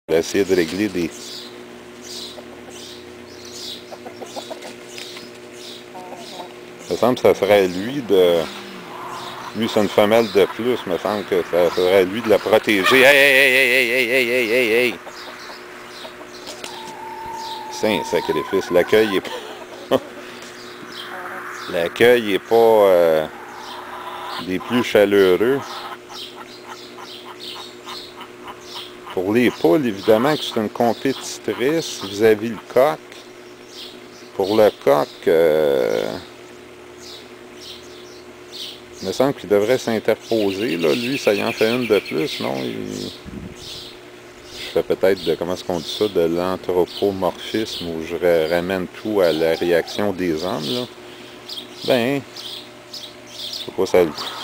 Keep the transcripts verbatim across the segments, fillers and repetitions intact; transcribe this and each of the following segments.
Je vais essayer de régler des... Ça me semble que ça serait lui de... Lui, c'est une femelle de plus. Il me semble que ça serait lui de la protéger. Hey, hey, hey, hey, hey, hey, hey, hey, hey! C'est un sacrifice. L'accueil est pas... L'accueil est pas euh, des plus chaleureux. Pour les poules, évidemment que c'est une compétitrice vis-à-vis le coq. Pour le coq, euh, il me semble qu'il devrait s'interposer. Là. Lui, ça y en fait une de plus, non? Il... Je fais peut-être de, comment est-ce qu'on dit ça, de l'anthropomorphisme, où je ramène tout à la réaction des hommes. Là. Ben, je sais pas, ça...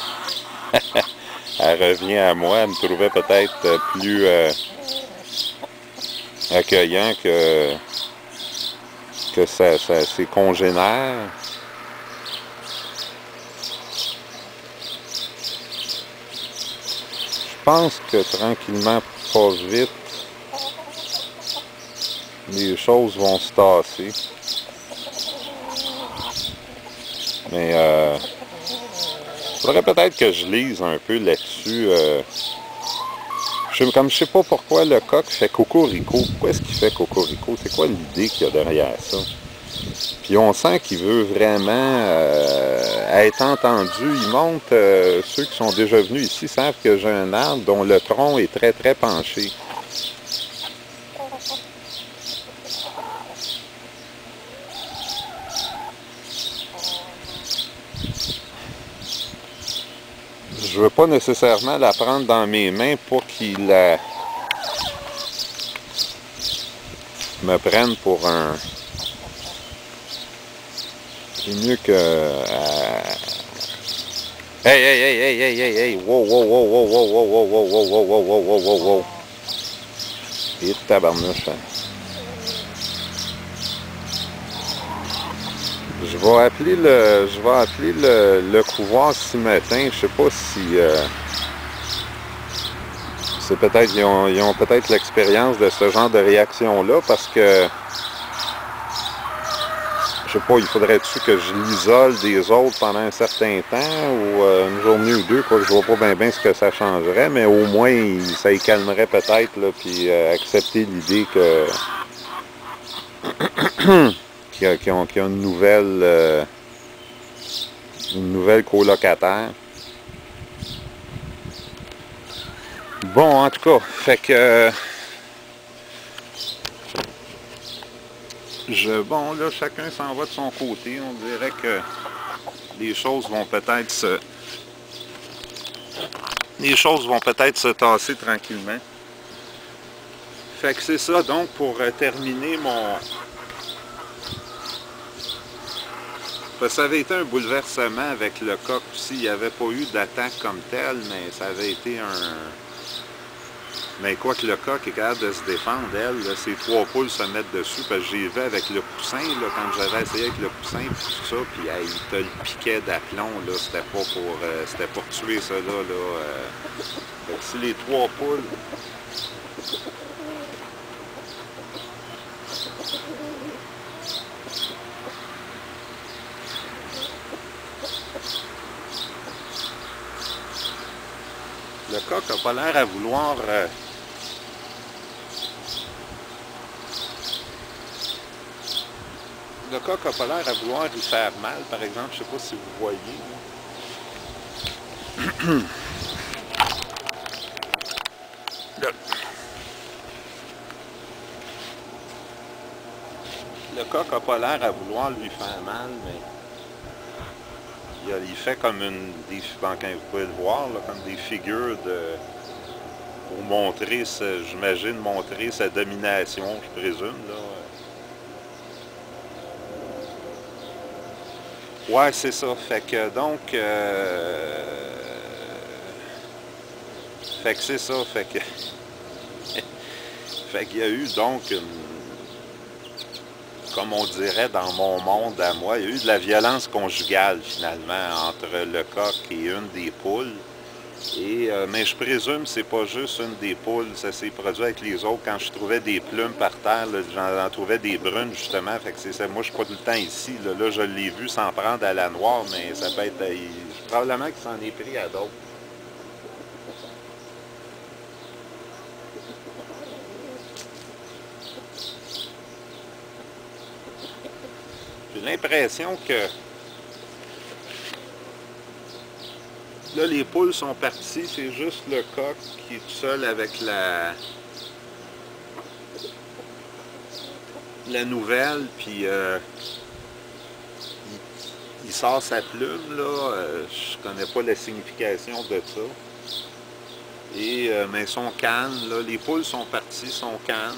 Elle revient à moi, elle me trouvait peut-être plus euh, accueillant que, que ça, ça, ses congénères. Je pense que tranquillement, pas vite, les choses vont se tasser. Mais euh, il faudrait peut-être que je lise un peu là-dessus. Euh, je, comme je sais pas pourquoi le coq fait cocorico. Pourquoi est-ce qu'il fait cocorico? C'est quoi l'idée qu'il y a derrière ça? Puis on sent qu'il veut vraiment euh, être entendu. Il monte, euh, ceux qui sont déjà venus ici savent que j'ai un arbre dont le tronc est très très penché. Je veux pas nécessairement la prendre dans mes mains pour qu'il la... me prenne pour un... C'est mieux que... Euh... Hey, hey, hey, hey, hey, hey, hey, wow, wow, wow, wow, wow, wow, wow, wow, wow, wow, wow, wow, wow, wow, wow. Et tabarnouche. Je vais appeler le... Je vais appeler le, le couvoir ce matin. Je sais pas si... Euh... C'est peut-être... Ils ont, ils ont peut-être l'expérience de ce genre de réaction-là parce que... Je sais pas, il faudrait-tu que je l'isole des autres pendant un certain temps ou euh, une journée ou deux, quoi que je vois pas bien bien ce que ça changerait, mais au moins il, ça y calmerait peut-être, là, puis euh, accepter l'idée que qu'il y a, qu'il y a, qu'il y a une nouvelle euh, une nouvelle colocataire. Bon, en tout cas, fait que euh, je, bon là, chacun s'en va de son côté. On dirait que les choses vont peut-être se les choses vont peut-être se tasser tranquillement. Fait que c'est ça, donc, pour euh, terminer mon... Ça avait été un bouleversement avec le coq aussi. Il n'y avait pas eu d'attaque comme telle, mais ça avait été un... Mais quoi que le coq est capable de se défendre, elle, là, ses trois poules se mettent dessus, parce que j'y vais avec le poussin, là, quand j'avais essayé avec le poussin, puis tout ça, puis hey, il te le piquait d'aplomb, là, c'était pas pour euh, c'était pour tuer ça, là, là. Euh... Fait que si les trois poules... Le coq n'a pas l'air à vouloir... Euh... Le coq n'a pas l'air à vouloir y faire mal, par exemple. Je ne sais pas si vous voyez. Le... le coq n'a pas l'air à vouloir lui faire mal, mais... Il, a, il fait comme une... Des, quand vous pouvez le voir, là, comme des figures de... Pour montrer, j'imagine, montrer sa domination, je présume, là. Ouais, c'est ça. Fait que donc... Euh... Fait que c'est ça. Fait que... fait qu'il y a eu donc une... Comme on dirait dans mon monde à moi, il y a eu de la violence conjugale finalement entre le coq et une des poules. Et, euh, mais je présume que c'est pas juste une des poules, ça s'est produit avec les autres. Quand je trouvais des plumes par terre, j'en trouvais des brunes justement. Fait que c'est ça. Moi, je suis pas tout le temps ici. Là, là je l'ai vu s'en prendre à la noire, mais ça peut être. Euh, il, probablement qu'il s'en est pris à d'autres. J'ai l'impression que là, les poules sont parties, c'est juste le coq qui est tout seul avec la, la nouvelle, puis euh, il, il sort sa plume, là. Euh, je connais pas la signification de ça. Et, euh, mais ils sont calmes, là. Les poules sont parties, sont calmes.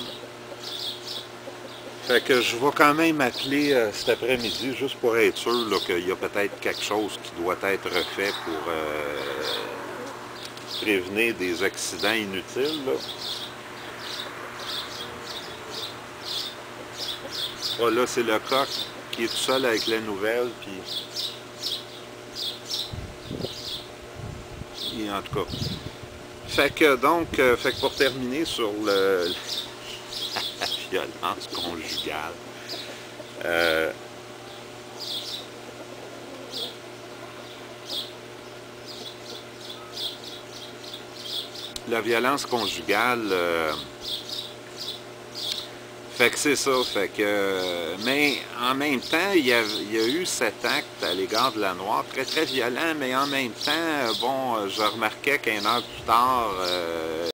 Fait que je vais quand même appeler euh, cet après-midi, juste pour être sûr qu'il y a peut-être quelque chose qui doit être fait pour euh, prévenir des accidents inutiles, là. Ah, là, c'est le coq qui est tout seul avec la nouvelle, puis... Et en tout cas. Fait que donc, euh, fait que pour terminer sur le... la violence conjugale, euh, la violence conjugale... Euh, Fait que c'est ça, fait que... Mais en même temps, il y a, il y a eu cet acte à l'égard de la Noire, très très violent, mais en même temps, bon, je remarquais qu'un heure plus tard, euh,